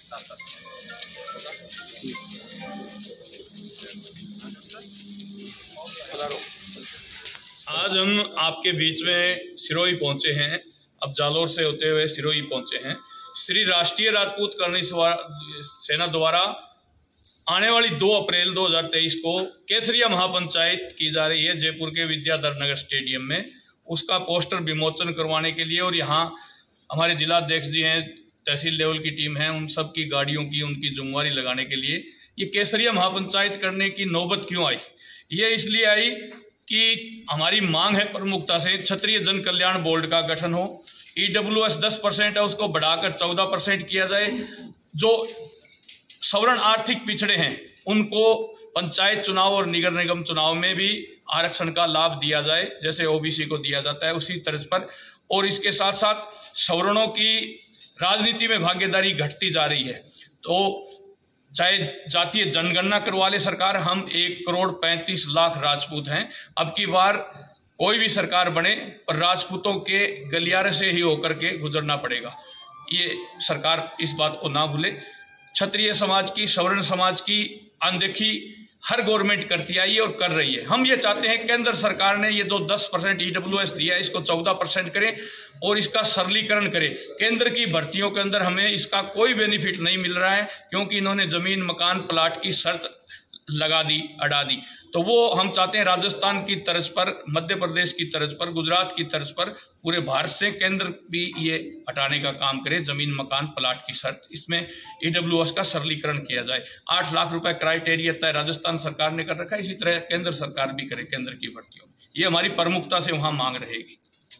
आज हम आपके बीच में सिरोही पहुंचे हैं। अब जालोर से होते हुए सिरोही पहुंचे हैं। श्री राष्ट्रीय राजपूत करणी सेना द्वारा आने वाली 2 अप्रैल 2023 को केसरिया महापंचायत की जा रही है जयपुर के विद्याधर नगर स्टेडियम में। उसका पोस्टर विमोचन करवाने के लिए और यहाँ हमारे जिलाध्यक्ष जी हैं, तहसील लेवल की टीम है, उन सब की गाड़ियों की उनकी जुम्मेवारी लगाने के लिए ये केसरिया महापंचायत करने की नौबत क्यों आई? ये इसलिए आई कि हमारी मांग है प्रमुखता से क्षत्रिय जन कल्याण बोर्ड का गठन हो। EWS 10% है, उसको बढ़ाकर 14% किया जाए। जो सवर्ण आर्थिक पिछड़े हैं उनको पंचायत चुनाव और नगर निगम चुनाव में भी आरक्षण का लाभ दिया जाए, जैसे OBC को दिया जाता है उसी तर्ज पर। और इसके साथ साथ सवर्णों की राजनीति में भागीदारी घटती जा रही है। तो चाहे जातीय जनगणना करवा ले सरकार, हम 1,35,00,000 राजपूत हैं। अब की बार कोई भी सरकार बने पर राजपूतों के गलियारे से ही होकर के गुजरना पड़ेगा। ये सरकार इस बात को ना भूले। क्षत्रिय समाज की, सवर्ण समाज की अनदेखी हर गवर्नमेंट करती आई है और कर रही है। हम ये चाहते हैं केंद्र सरकार ने ये जो 10% EWS दिया है इसको 14% करें और इसका सरलीकरण करें। केंद्र की भर्तियों के अंदर हमें इसका कोई बेनिफिट नहीं मिल रहा है क्योंकि इन्होंने जमीन, मकान, प्लाट की शर्त लगा दी, अड़ा दी। तो वो हम चाहते हैं राजस्थान की तर्ज पर, मध्य प्रदेश की तर्ज पर, गुजरात की तर्ज पर पूरे भारत से केंद्र भी ये हटाने का काम करे, जमीन, मकान, प्लाट की शर्त। इसमें EWS का सरलीकरण किया जाए। 8 लाख रुपए क्राइटेरिया तय राजस्थान सरकार ने कर रखा है, इसी तरह केंद्र सरकार भी करे केंद्र की भर्तियों में। ये हमारी प्रमुखता से वहां मांग रहेगी।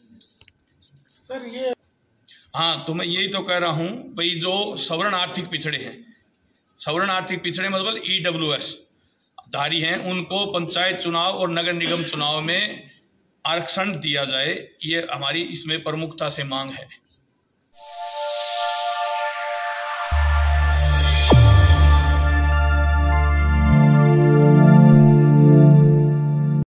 सर ये हाँ, तो मैं यही तो कह रहा हूं भाई, जो सवर्ण आर्थिक पिछड़े हैं, सवर्ण आर्थिक पिछड़े मतलब EWS धारी हैं, उनको पंचायत चुनाव और नगर निगम चुनाव में आरक्षण दिया जाए। ये हमारी इसमें प्रमुखता से मांग है।